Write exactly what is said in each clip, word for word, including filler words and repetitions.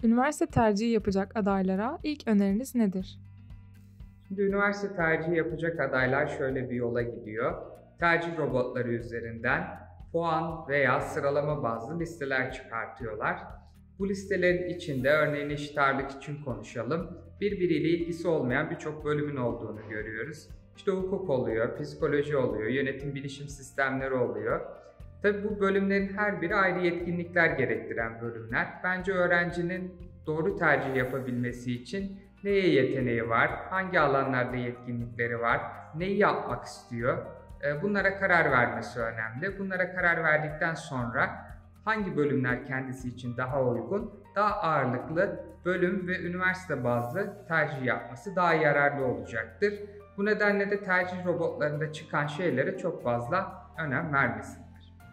Üniversite tercihi yapacak adaylara ilk öneriniz nedir? Şimdi üniversite tercihi yapacak adaylar şöyle bir yola gidiyor. Tercih robotları üzerinden puan veya sıralama bazlı listeler çıkartıyorlar. Bu listelerin içinde örneğin eşit ağırlık için konuşalım. Birbiriyle ilgisi olmayan birçok bölümün olduğunu görüyoruz. İşte hukuk oluyor, psikoloji oluyor, yönetim bilişim sistemleri oluyor. Tabii bu bölümlerin her biri ayrı yetkinlikler gerektiren bölümler. Bence öğrencinin doğru tercih yapabilmesi için neye yeteneği var, hangi alanlarda yetkinlikleri var, neyi yapmak istiyor, bunlara karar vermesi önemli. Bunlara karar verdikten sonra hangi bölümler kendisi için daha uygun, daha ağırlıklı bölüm ve üniversite bazlı tercih yapması daha yararlı olacaktır. Bu nedenle de tercih robotlarında çıkan şeylere çok fazla önem vermesinler.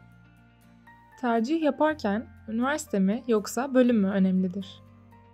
Tercih yaparken üniversite mi yoksa bölüm mü önemlidir?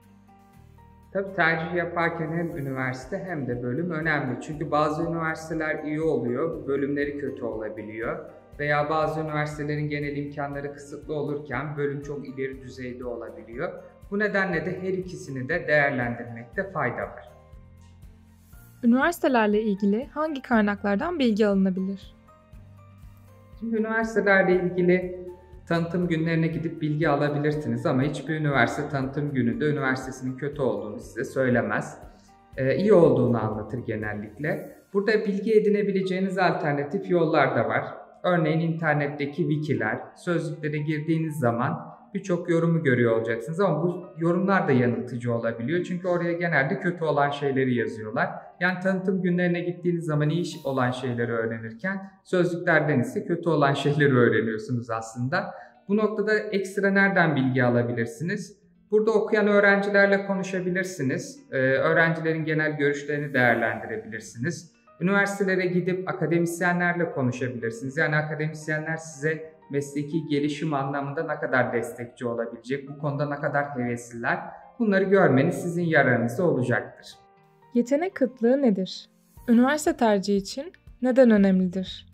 Tabii tercih yaparken hem üniversite hem de bölüm önemli. Çünkü bazı üniversiteler iyi oluyor, bölümleri kötü olabiliyor. Veya bazı üniversitelerin genel imkanları kısıtlı olurken bölüm çok ileri düzeyde olabiliyor. Bu nedenle de her ikisini de değerlendirmekte fayda var. Üniversitelerle ilgili hangi kaynaklardan bilgi alınabilir? Şimdi üniversitelerle ilgili tanıtım günlerine gidip bilgi alabilirsiniz ama hiçbir üniversite tanıtım gününde üniversitesinin kötü olduğunu size söylemez. Ee, iyi olduğunu anlatır genellikle. Burada bilgi edinebileceğiniz alternatif yollar da var. Örneğin internetteki wikiler, sözlüklere girdiğiniz zaman birçok yorumu görüyor olacaksınız ama bu yorumlar da yanıltıcı olabiliyor. Çünkü oraya genelde kötü olan şeyleri yazıyorlar. Yani tanıtım günlerine gittiğiniz zaman iyi olan şeyleri öğrenirken sözlüklerden ise kötü olan şeyleri öğreniyorsunuz aslında. Bu noktada ekstra nereden bilgi alabilirsiniz? Burada okuyan öğrencilerle konuşabilirsiniz. Ee, öğrencilerin genel görüşlerini değerlendirebilirsiniz. Üniversitelere gidip akademisyenlerle konuşabilirsiniz. Yani akademisyenler size mesleki gelişim anlamında ne kadar destekçi olabilecek, bu konuda ne kadar hevesliler, bunları görmeniz sizin yararınıza olacaktır. Yetenek kıtlığı nedir? Üniversite tercihi için neden önemlidir?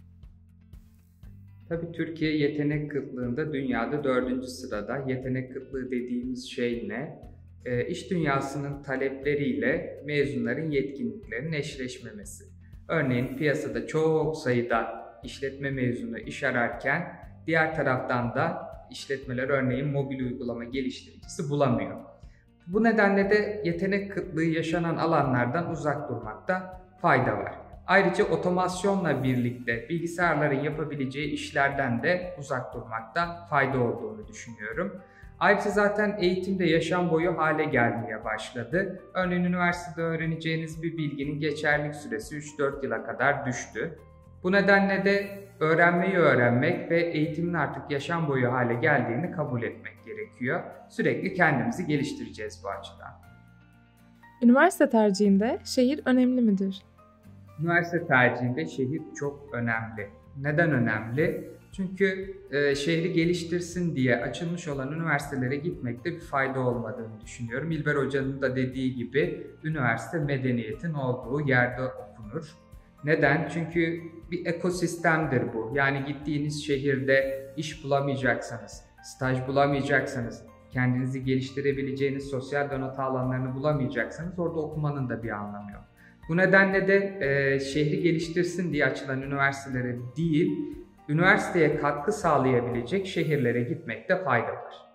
Tabii Türkiye yetenek kıtlığında dünyada dördüncü sırada. Yetenek kıtlığı dediğimiz şey ne? E, iş dünyasının talepleriyle mezunların yetkinliklerinin eşleşmemesi. Örneğin piyasada çok sayıda işletme mezunu iş ararken diğer taraftan da işletmeler örneğin mobil uygulama geliştiricisi bulamıyor. Bu nedenle de yetenek kıtlığı yaşanan alanlardan uzak durmakta fayda var. Ayrıca otomasyonla birlikte bilgisayarların yapabileceği işlerden de uzak durmakta fayda olduğunu düşünüyorum. Ayrıca zaten eğitimde yaşam boyu hale gelmeye başladı. Örneğin üniversitede öğreneceğiniz bir bilginin geçerlilik süresi üç dört yıla kadar düştü. Bu nedenle de öğrenmeyi öğrenmek ve eğitimin artık yaşam boyu hale geldiğini kabul etmek gerekiyor. Sürekli kendimizi geliştireceğiz bu açıdan. Üniversite tercihinde şehir önemli midir? Üniversite tercihinde şehir çok önemli. Neden önemli? Çünkü e, şehri geliştirsin diye açılmış olan üniversitelere gitmekte bir fayda olmadığını düşünüyorum. İlber Hoca'nın da dediği gibi üniversite medeniyetin olduğu yerde okunur. Neden? Çünkü bir ekosistemdir bu. Yani gittiğiniz şehirde iş bulamayacaksanız, staj bulamayacaksanız, kendinizi geliştirebileceğiniz sosyal donatı alanlarını bulamayacaksanız orada okumanın da bir anlamı yok. Bu nedenle de e, şehri geliştirsin diye açılan üniversitelere değil, üniversiteye katkı sağlayabilecek şehirlere gitmekte fayda var.